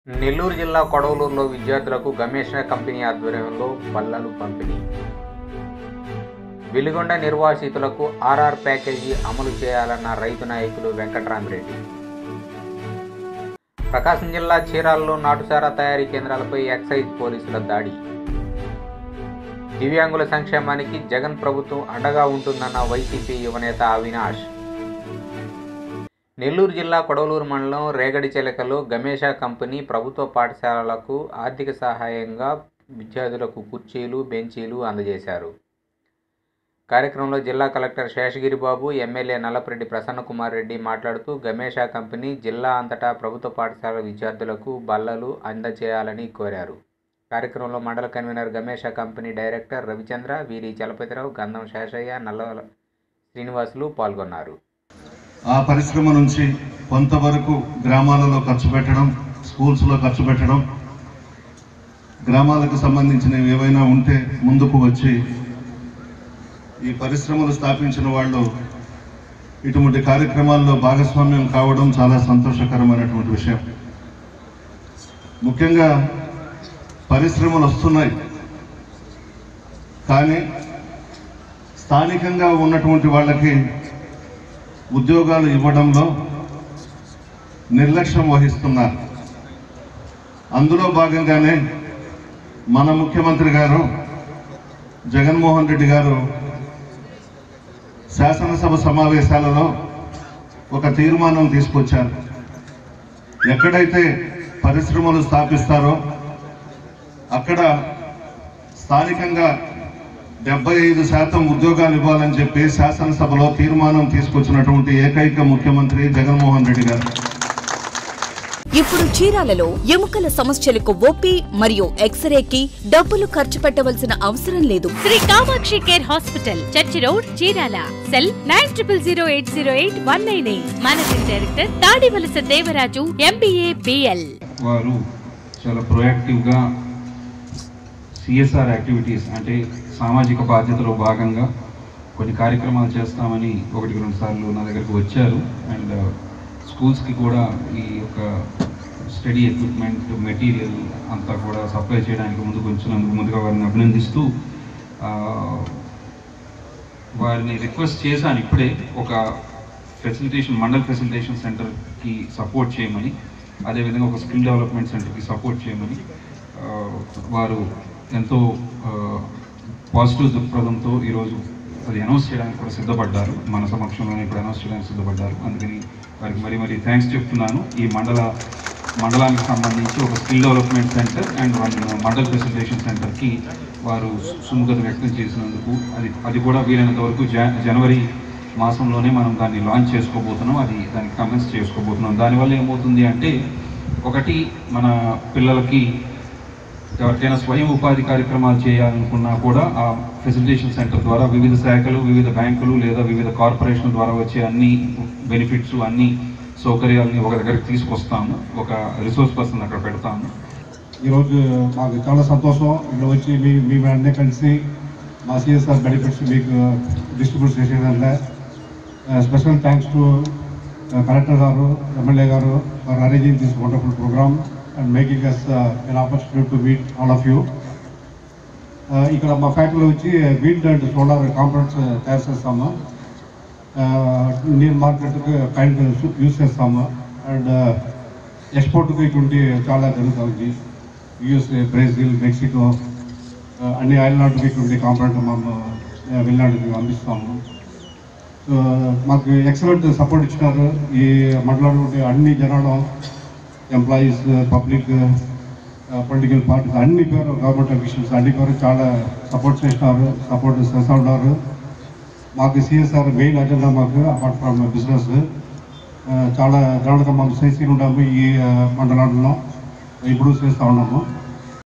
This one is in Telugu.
నెల్లూరు జిల్లా కొడవలూరులో విద్యార్థులకు గమేష్ కంపెనీ ఆధ్వర్యంలో బల్లలు పంపిణీ. వెలిగొండ నిర్వాసితులకు ఆర్ఆర్ ప్యాకేజీ అమలు చేయాలన్న రైతు నాయకులు వెంకట్రామిరెడ్డి. ప్రకాశం జిల్లా చీరాలలో నాటుసారా తయారీ కేంద్రాలపై ఎక్సైజ్ పోలీసుల దాడి. దివ్యాంగుల సంక్షేమానికి జగన్ ప్రభుత్వం అండగా ఉంటుందన్న వైసీపీ యువనేత అవినాష్. నెల్లూరు జిల్లా కొడవలూరు మండలం రేగడిచెలకలో గమేష్ కంపెనీ ప్రభుత్వ పాఠశాలలకు ఆర్థిక సహాయంగా విద్యార్థులకు కుర్చీలు, బెంచీలు అందజేశారు. కార్యక్రమంలో జిల్లా కలెక్టర్ శేషగిరిబాబు, ఎమ్మెల్యే నల్లపరెడ్డి ప్రసన్నకుమార్ రెడ్డి మాట్లాడుతూ గమేష్ కంపెనీ జిల్లా అంతటా ప్రభుత్వ పాఠశాల విద్యార్థులకు బల్లలు అందజేయాలని కోరారు. కార్యక్రమంలో మండల convener Gamesa company director Ravichandra, Veeri Chalapathirao, గంధం శేషయ్య, నల్ల శ్రీనివాసులు పాల్గొన్నారు. ఆ పరిశ్రమ నుంచి కొంతవరకు గ్రామాలలో ఖర్చు పెట్టడం, స్కూల్స్లో ఖర్చు పెట్టడం, గ్రామాలకు సంబంధించినవి ఏవైనా ఉంటే ముందుకు వచ్చి ఈ పరిశ్రమలు స్థాపించిన వాళ్ళు ఇటువంటి కార్యక్రమాల్లో భాగస్వామ్యం కావడం చాలా సంతోషకరమైనటువంటి విషయం. ముఖ్యంగా పరిశ్రమలు వస్తున్నాయి, కానీ స్థానికంగా ఉన్నటువంటి వాళ్ళకి ఉద్యోగాలు ఇవ్వడంలో నిర్లక్ష్యం వహిస్తున్నారు. అందులో భాగంగానే మన ముఖ్యమంత్రి గారు జగన్మోహన్ రెడ్డి గారు శాసనసభ సమావేశాలలో ఒక తీర్మానం తీసుకొచ్చారు. ఎక్కడైతే పరిశ్రమలు స్థాపిస్తారో అక్కడ స్థానికంగా 75% ఉద్యోగాలు ఇవ్వాలని చెప్పి శాసనసభలో తీర్మానం తీసుకొచ్చినటువంటి ఏకైక ముఖ్యమంత్రి జగన్మోహన్ రెడ్డి గారు. ఇప్పుడు చీరాలలో ఎముకల సమస్యలకు ఓపీ మరియు ఎక్స్రేకి డబ్బులు ఖర్చు పెట్టవలసిన అవసరం లేదు. Sri Kamakshi care hospital, church road, Chirala. Cell 9000808198. Managing director Tadivalasa Devaraju, MBA, BL. వారు చాలా ప్రొయాక్టివ్ గా CSR యాక్టివిటీస్ అంటే సామాజిక బాధ్యతలో భాగంగా కొన్ని కార్యక్రమాలు చేస్తామని 1-2 సార్లు నా దగ్గరకు వచ్చారు. అండ్ స్కూల్స్కి కూడా ఈ యొక్క స్టడీ ఎక్విప్మెంట్, మెటీరియల్ అంతా కూడా సప్లై చేయడానికి ముందుకు వచ్చినందుకు ముందుగా వారిని అభినందిస్తూ వారిని రిక్వెస్ట్ చేశాను ఇప్పుడే ఒక మండల్ ఫెసిలిటేషన్ సెంటర్కి సపోర్ట్ చేయమని, అదేవిధంగా ఒక స్కిల్ డెవలప్మెంట్ సెంటర్కి సపోర్ట్ చేయమని. వారు ఎంతో పాజిటివ్ దృక్పథంతో ఈరోజు అది అనౌన్స్ చేయడానికి కూడా సిద్ధపడ్డారు. మన సమక్షంలోనే ఇప్పుడు అనౌన్స్ చేయడానికి సిద్ధపడ్డారు. అందుకని వారికి మరీ థ్యాంక్స్ చెప్తున్నాను. ఈ మండలానికి సంబంధించి ఒక skill development centre and mandal facilitation సెంటర్కి వారు సుముఖత వ్యక్తం చేసినందుకు అది కూడా వీలైనంత వరకు జనవరి మాసంలోనే మనం దాన్ని లాంచ్ చేసుకోబోతున్నాం. దానికి కమెంట్స్ చేసుకోబోతున్నాం. దానివల్ల ఏమవుతుంది అంటే, ఒకటి మన పిల్లలకి ఎవరికైనా స్వయం ఉపాధి కార్యక్రమాలు చేయాలనుకున్నా కూడా ఆ ఫెసిలిటేషన్ సెంటర్ ద్వారా వివిధ శాఖలు, వివిధ బ్యాంకులు లేదా వివిధ కార్పొరేషన్ల ద్వారా వచ్చే అన్ని బెనిఫిట్స్, అన్ని సౌకర్యాలని ఒక దగ్గరికి తీసుకొస్తాము. ఒక రిసోర్స్ పర్సన్ అక్కడ పెడతాము. ఈరోజు మాకు చాలా సంతోషం. ఇక్కడ వచ్చి మేము అన్నీ కలిసి మా CSR బెనిఫిట్స్ మీకు డిస్ట్రిబ్యూట్ చేసేదానిలో స్పెషల్ థ్యాంక్స్ టు కలెక్టర్ గారు, ఎమ్మెల్యే గారు for arranging this wonderful programme and making us an opportunity to meet all of you. ఇక్కడ మా ఫ్యాక్టరీలో వచ్చి విండ్ అండ్ సోలార్ కాంపోనెంట్స్ తయారు చేస్తాము. ఇండియన్ మార్కెట్కి కైండ్ యూజ్ చేస్తాము. అండ్ ఎక్స్పోర్ట్కి ఇటువంటి చాలా జరుగుతుంది. USA, బ్రెజిల్, మెక్సికో అన్ని ఐల్నాడుకి ఇటువంటి కాంపోనెంట్ మేము వెళ్ళినాడుకి అందిస్తాము. సో మాకు ఎక్సలెంట్ సపోర్ట్ ఇచ్చినారు. ఈ మండలంలో అన్ని జనాలు, ఎంప్లాయీస్, పబ్లిక్, పొలిటికల్ పార్టీస్ అన్ని పేరు, గవర్నమెంట్ అఫీషియల్స్ అన్ని పేరు చాలా సపోర్ట్ చేస్తూ ఉన్నారు. మాకు CSR మెయిన్ అజెండా. మాకు అపార్ట్ ఫ్రమ్ బిజినెస్ చాలా జనాలుగా మనం చేసి ఉన్నాము. ఈ మండలంలో ఇప్పుడు చేస్తూ ఉన్నాము.